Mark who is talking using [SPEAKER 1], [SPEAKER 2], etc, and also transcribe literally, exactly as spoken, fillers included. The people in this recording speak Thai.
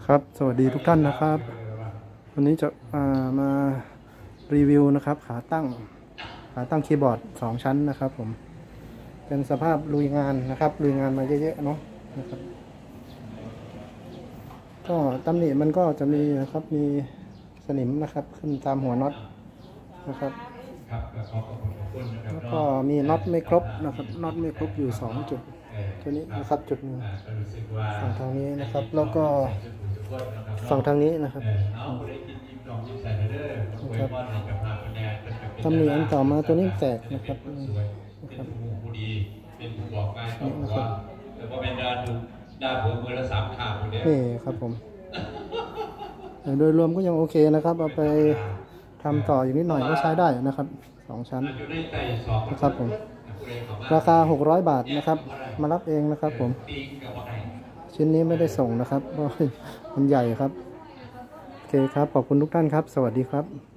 [SPEAKER 1] ครับสวัสดีทุกท่านนะครับวันนี้จะมารีวิวนะครับขาตั้งขาตั้งคีย์บอร์ดสองชั้นนะครับผมเป็นสภาพลุยงานนะครับลุยงานมาเยอะๆเนาะนะครับก็ตำหนิมันก็จะมีนะครับมีสนิมนะครับขึ้นตามหัวน็อตนะครับแล้วก็มีน็อตไม่ครบนะครับน็อตไม่ครบอยู่สองจุดตัวนี้นะครับจุดหนึ่งฝั่งทางนี้นะครับแล้วก็ฝั่งทางนี้นะครับนะครับตำหนิอันต่อมาตัวนี้แตกนะครับนะครับนี่นะครับนี่ครับผมโดยรวมก็ยังโอเคนะครับเอาไปทำต่ออยู่นิดหน่อยก็ใช้ได้นะครับสองชั้นนะครับผมราคาหกร้อยบาทนะครับมารับเองนะครับผมชิ้นนี้ไม่ได้ส่งนะครับเพราะมันใหญ่ครับโอเคครับขอบคุณทุกท่านครับสวัสดีครับ